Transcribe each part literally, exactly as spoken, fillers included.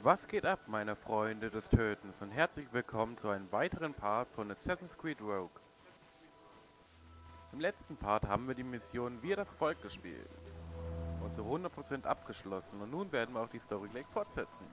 Was geht ab, meine Freunde des Tötens, und herzlich willkommen zu einem weiteren Part von Assassin's Creed Rogue. Im letzten Part haben wir die Mission Wir das Volk gespielt und zu hundert Prozent abgeschlossen, und nun werden wir auch die Story gleich fortsetzen.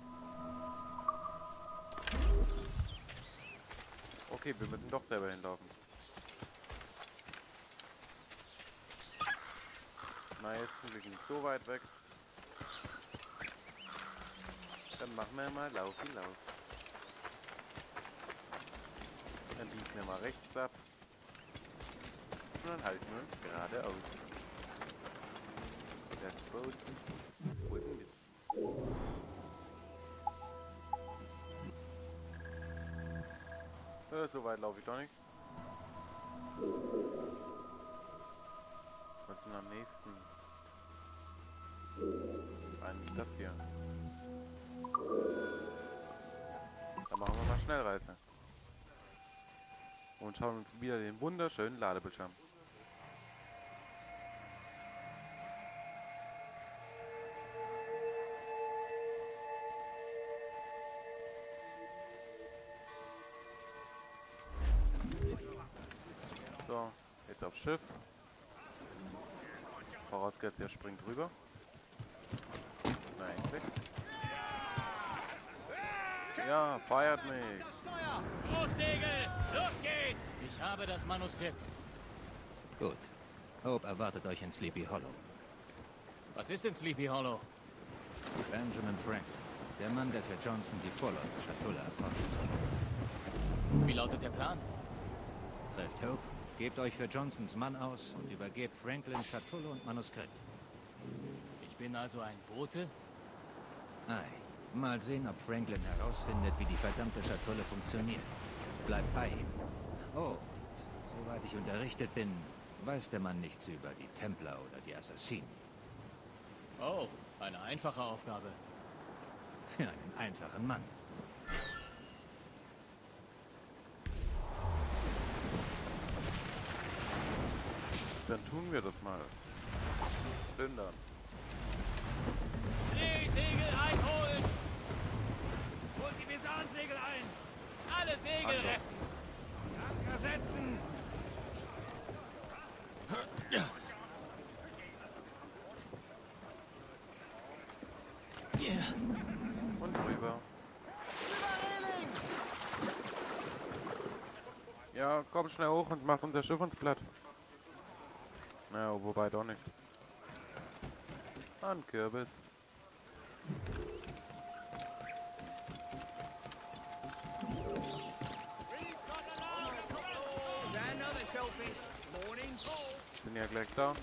Okay, wir müssen doch selber hinlaufen. Nice, wir sind so weit weg. Dann machen wir mal Laufi Lauf. Dann biegen wir mal rechts ab. Und dann halten wir uns geradeaus. Das Boot. Wo ist denn das? Äh, so weit laufe ich doch nicht. Was ist denn am nächsten? Eigentlich das hier. Dann machen wir mal Schnellreise. Und schauen uns wieder den wunderschönen Ladebildschirm. So, jetzt aufs Schiff. Vorausgesetzt, er springt rüber. Nein, weg. Ja, feiert mich. Großsegel, los geht's! Ich habe das Manuskript. Gut. Hope erwartet euch in Sleepy Hollow. Was ist in Sleepy Hollow? Benjamin Franklin, der Mann, der für Johnson die Vorläufer-Schatulle erforschen soll. Wie lautet der Plan? Trefft Hope, gebt euch für Johnsons Mann aus und übergebt Franklin Schatulle und Manuskript. Ich bin also ein Bote? Ei. Mal sehen, ob Franklin herausfindet, wie die verdammte Schatulle funktioniert. Bleibt bei ihm. Oh, und soweit ich unterrichtet bin, weiß der Mann nichts über die Templer oder die Assassinen. Oh, eine einfache Aufgabe. Für einen einfachen Mann. Dann tun wir das mal. Plündern. Drehsegel einholen! Holt die Visansegel ein! Alle Segel Anker. retten! Anker setzen! Und rüber. Ja, komm schnell hoch und macht unser Schiff uns platt. Naja, wobei doch nicht. An Kürbis. Bin ja gleich da.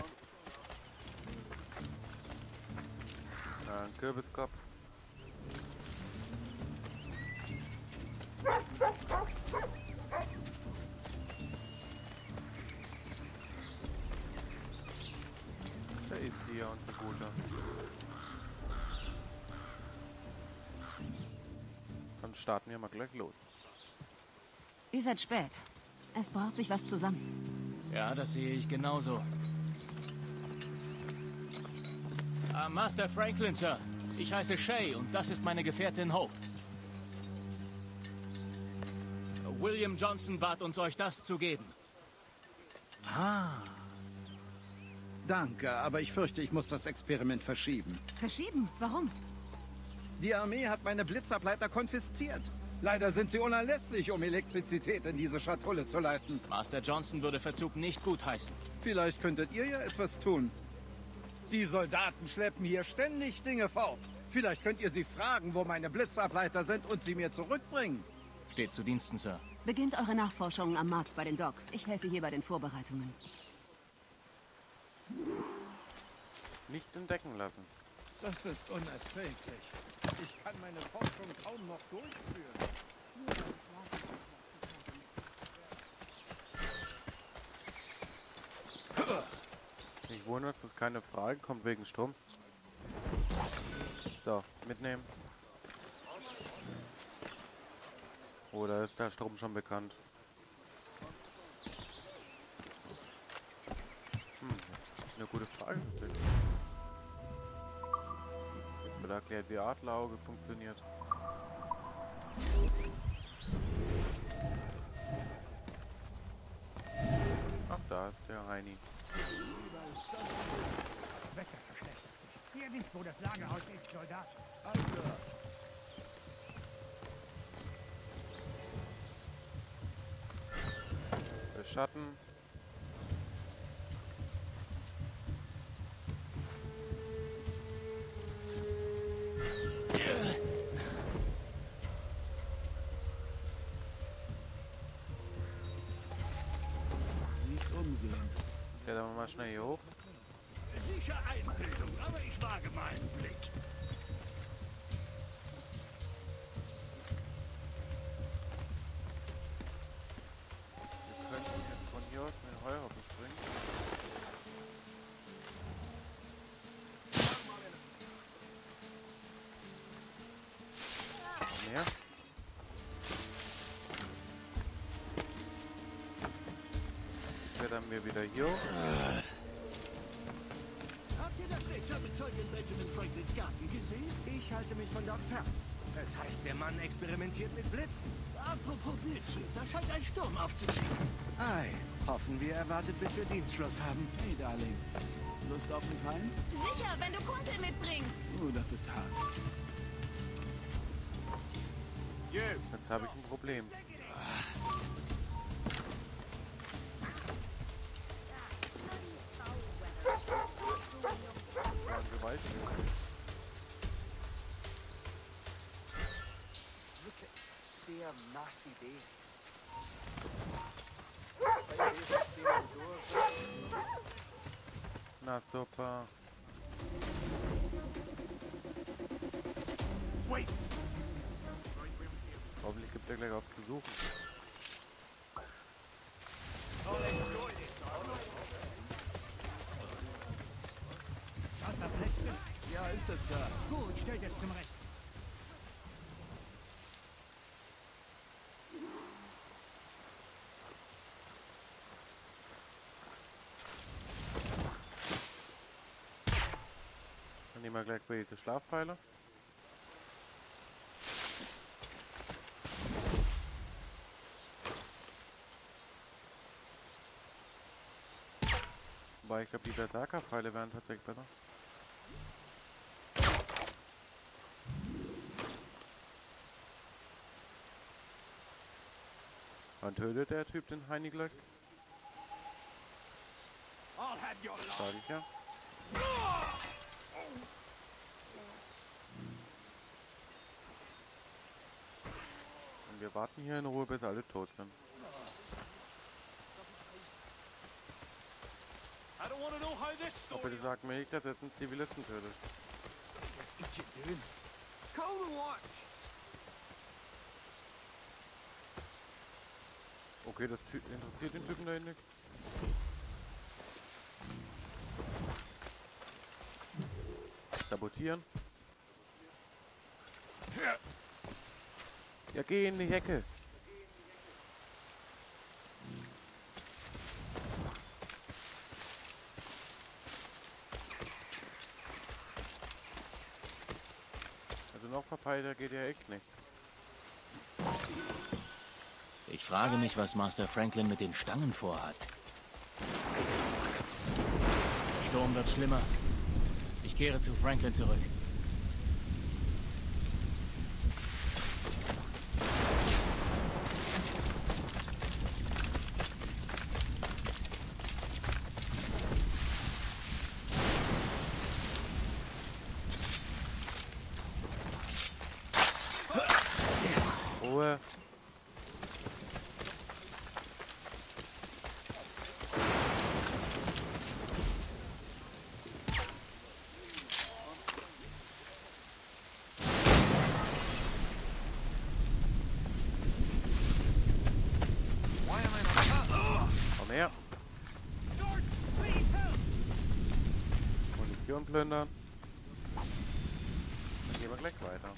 Na, ein Kürbiskopf. Da ist hier unser Guter. Dann starten wir mal gleich los. Ihr seid spät. Es braucht sich was zusammen. Ja, das sehe ich genauso. Ah, Master Franklin, Sir. Ich heiße Shay und das ist meine Gefährtin Hope. William Johnson bat uns, euch das zu geben. Ah. Danke, aber ich fürchte, ich muss das Experiment verschieben. Verschieben? Warum? Die Armee hat meine Blitzableiter konfisziert. Leider sind sie unerlässlich, um Elektrizität in diese Schatulle zu leiten. Master Johnson würde Verzug nicht gutheißen. Vielleicht könntet ihr ja etwas tun. Die Soldaten schleppen hier ständig Dinge fort. Vielleicht könnt ihr sie fragen, wo meine Blitzableiter sind und sie mir zurückbringen. Steht zu Diensten, Sir. Beginnt eure Nachforschungen am Markt bei den Docks. Ich helfe hier bei den Vorbereitungen. Nicht entdecken lassen. Das ist unerträglich. Ich kann meine Forschung kaum noch durchführen. Ich wundere, dass keine Frage kommt wegen Strom. So, mitnehmen. Oder ist der Strom schon bekannt? Hm, das ist eine gute Frage. Oder erklärt, wie Adlerauge funktioniert. Ach, da ist der Heini. Wetter verschlechtert sich. Hier nicht, wo das Lagerhaus ist, Soldat. Der Schatten. Nicht umsehen. Klettern wir mal schnell hier hoch. Sicher Einbildung, aber ich wage mal einen Blick. Wir könnten jetzt von hier aus mit den Heuhaufen springen. Mehr. Klettern wir wieder hier hoch. Habt ihr das Rätselbezeug in Benjamin Franklins Garten gesehen? Ich halte mich von dort fern. Das heißt, der Mann experimentiert mit Blitzen. Apropos Blitze, da scheint ein Sturm aufzuziehen. Ei, hoffen wir, er wartet, bis wir Dienstschluss haben. Hey, Darling. Lust auf einen Wein? Sicher, wenn du Kumpel mitbringst. Oh, das ist hart. Jetzt habe ich ein Problem. Ja, Gewalt. Sehr nasty day. Na super. Wait. Hoffentlich gibt er gleich auf zu suchen. Was das letzte? Ja, ist das ja. Gut, stellt es zum Rest. Dann nehmen wir gleich die Schlafpfeile. Wobei, ich glaube, die Berserker-Pfeile wären tatsächlich besser. Wann tötet der Typ den Heini gleich? Sag ich ja. Und wir warten hier in Ruhe, bis alle tot sind. Aber bitte sag mir nicht, dass jetzt ein Zivilisten tötet. Okay, das Ty- interessiert den Typen da nicht. Sabotieren. Ja, geh in die Hecke. Also noch verpeilter geht ja echt nicht. Ich frage mich, was Master Franklin mit den Stangen vorhat. Der Sturm wird schlimmer. Ich kehre zu Franklin zurück. Ruhe. Komm her. Munition plündern. Dann gehen wir gleich weiter.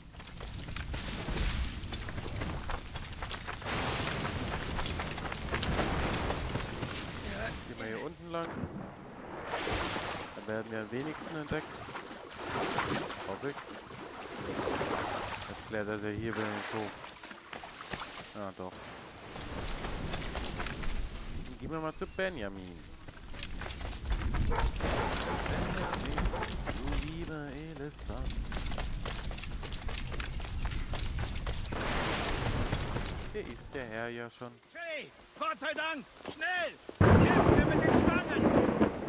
Gehen wir hier unten lang. Dann werden wir am wenigsten entdeckt. Hoffe ich. Jetzt klettert er hier wieder nicht hoch. Ja, doch. Dann gehen wir mal zu Benjamin. Benjamin, du lieber Elefant. Hier ist der Herr ja schon. Shay, Gott sei Dank! Schnell! Helfen wir mit den Stangen!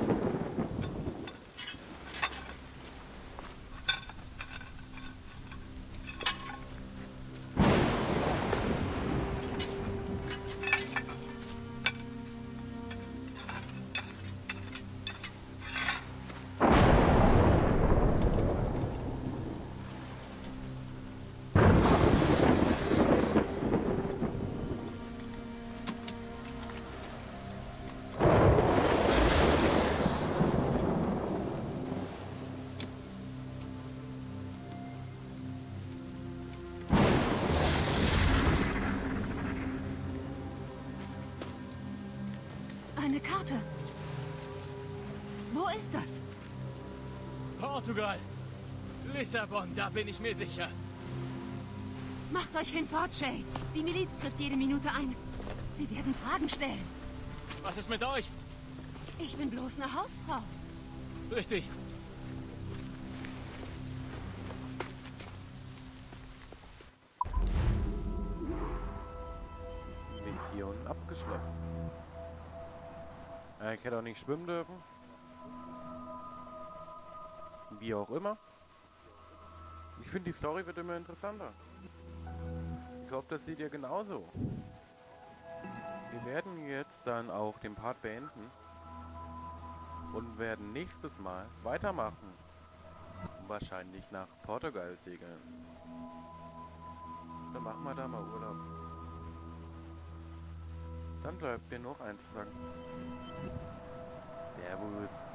Eine Karte. Wo ist das? Portugal. Lissabon, da bin ich mir sicher. Macht euch hinfort, Shay. Die Miliz trifft jede Minute ein. Sie werden Fragen stellen. Was ist mit euch? Ich bin bloß eine Hausfrau. Richtig. Mission abgeschlossen. Ja, ich hätte auch nicht schwimmen dürfen. Wie auch immer. Ich finde, die Story wird immer interessanter. Ich hoffe, das seht ihr genauso. Wir werden jetzt dann auch den Part beenden. Und werden nächstes Mal weitermachen. Wahrscheinlich nach Portugal segeln. Dann machen wir da mal Urlaub. Dann bleibt mir noch eins zu sagen. Servus.